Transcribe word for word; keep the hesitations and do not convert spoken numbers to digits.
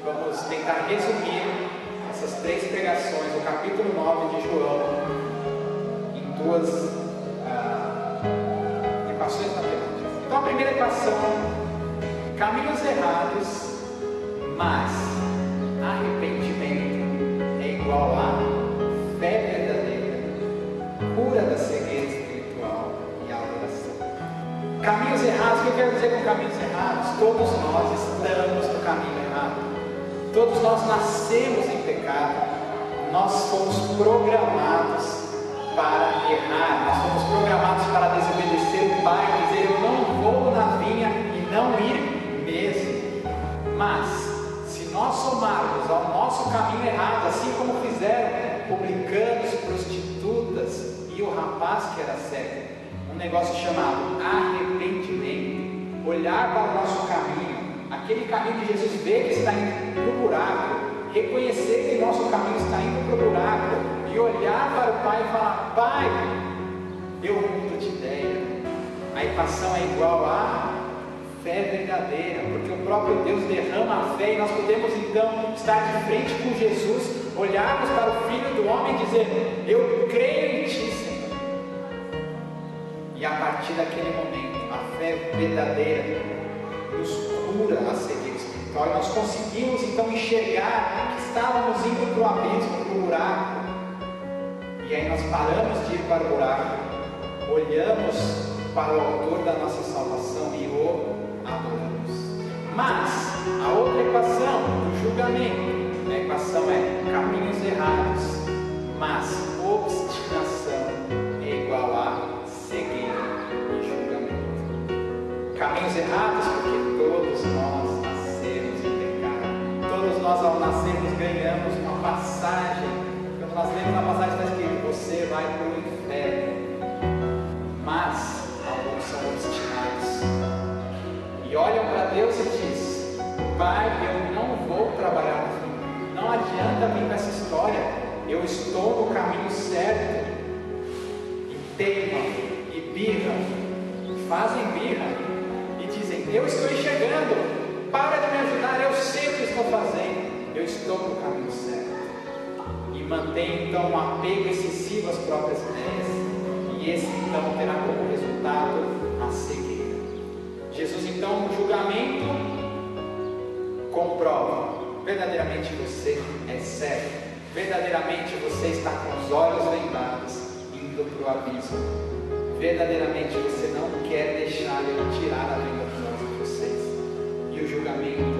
vamos tentar resumir essas três pregações, o capítulo nove de João, em duas ah, equações matemáticas. Então a primeira equação: caminhos errados, mas arrependimento é igual a fé verdadeira, cura da cegueira espiritual e adoração. Caminhos errados, o que eu quero dizer com caminhos errados? Todos nós estamos no caminho errado. Todos nós nascemos em pecado. Nós fomos programados para errar. Nós fomos programados para desobedecer o Pai, dizer: eu não vou na vinha e não ir mesmo. Mas se nós somarmos ao nosso caminho errado, assim como fizeram publicanos, prostitutas e o rapaz que era cego, um negócio chamado arrependimento, olhar para o nosso caminho, aquele caminho que Jesus vê que está indo para o buraco, reconhecer que o nosso caminho está indo para o buraco e olhar para o Pai e falar: Pai, eu mudo de ideia. A equação é igual a fé verdadeira, porque o próprio Deus derrama a fé e nós podemos então estar de frente com Jesus, olharmos para o Filho do Homem e dizer: eu creio em Ti, Senhor. E a partir daquele momento, a fé verdadeira nos cura a cegueira espiritual e nós conseguimos então enxergar que estávamos indo para o abismo, para o buraco. E aí nós paramos de ir para o buraco, olhamos para o autor da nossa salvação e o adoramos. Mas a outra equação do julgamento, a equação é caminhos errados, mas obstinação é igual a cegueira e julgamento. Caminhos errados porque todos nós nascemos em pecado. Todos nós ao nascermos ganhamos uma passagem. Quando nós lemos na passagem está escrito: você vai para o inferno. Mas alguns são obstinados e olham para Deus e diz: Pai, eu não vou trabalhar aqui, não adianta vir com essa história, eu estou no caminho certo. E teimam, e birram, e fazem birra, e dizem: eu estou enxergando, para de me ajudar, eu sei o que estou fazendo, eu estou no caminho certo. E mantém então um apego excessivo às próprias ideias. E esse então terá como resultado a cegueira. Jesus então no julgamento comprova: verdadeiramente você é cego, verdadeiramente você está com os olhos vendados, indo para o abismo, verdadeiramente você não quer deixar Ele tirar a vida dos olhos de vocês. E o julgamento